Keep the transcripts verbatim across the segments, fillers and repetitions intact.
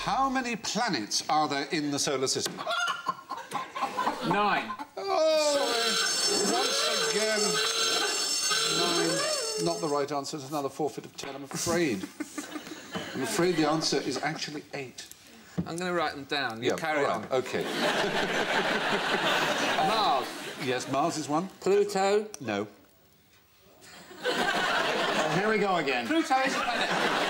How many planets are there in the solar system? Nine. Oh, once again, nine. Not the right answer. It's another forfeit of ten, I'm afraid. I'm afraid the answer is actually eight. I'm going to write them down. You yeah, carry right. on. OK. Mars. Yes, Mars is one. Pluto. No. Oh, here we go again. Pluto is a planet.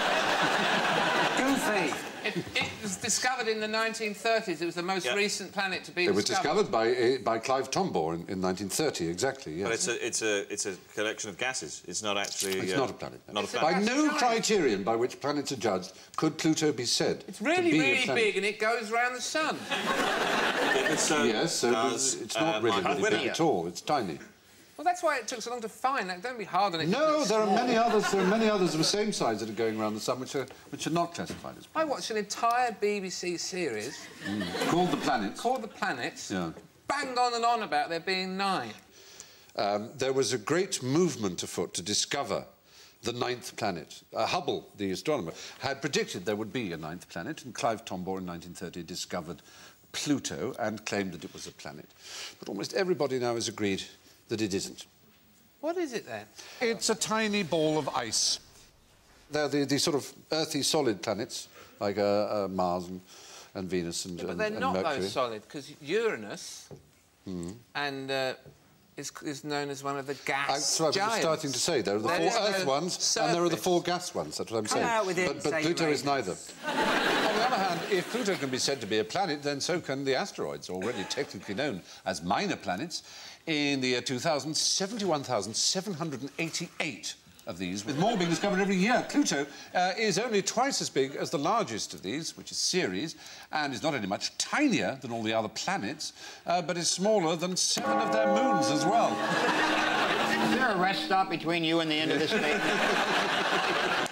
Goofy. It, it was discovered in the nineteen thirties. It was the most yep. recent planet to be it discovered. It was discovered by uh, by Clive Tombaugh in, in nineteen thirty, exactly. Yes. But it's a it's a it's a collection of gases. It's not actually. It's uh, not a planet. No. Not It's a planet. By no criterion by which planets are judged could Pluto be said. It's really to be really a planet. big and it goes around the sun. It's, um, yes, so does, it's not uh, really, really big at all. It's tiny. Well, that's why it took so long to find that. Don't be hard on it. No, there are many others. There are many others of the same size that are going around the sun, which are which are not classified as planets. I watched an entire B B C series mm. called The Planets. Called The Planets. Yeah. Banged on and on about there being nine. Um, there was a great movement afoot to discover the ninth planet. Uh, Hubble, the astronomer, had predicted there would be a ninth planet, and Clive Tombaugh in nineteen thirty discovered Pluto and claimed that it was a planet. But almost everybody now has agreed that it isn't. What is it, then? It's a tiny ball of ice. They're the, the sort of earthy, solid planets, like uh, uh, Mars and, and Venus and, yeah, but and, they're and not Mercury. those solid, because Uranus mm. and uh, is, is known as one of the gas That's what I was starting to say. There are the There's four Earth the ones, surface. and there are the four gas ones. That's what I'm Come saying. out with it but and but say Pluto is Uranus. neither. On the other hand, if Pluto can be said to be a planet, then so can the asteroids, already technically known as minor planets. In the year two thousand, seventy-one thousand seven hundred eighty-eight of these, with more being discovered every year. Pluto uh, is only twice as big as the largest of these, which is Ceres, and is not only much tinier than all the other planets, uh, but is smaller than seven of their moons as well. Is there a rest stop between you and the end of this statement?